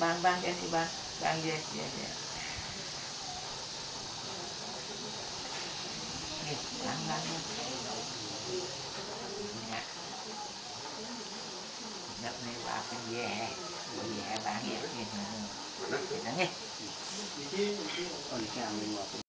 bang ini bang ya. Nih, bang. Đợt này bà phải về bang vậy. Nè.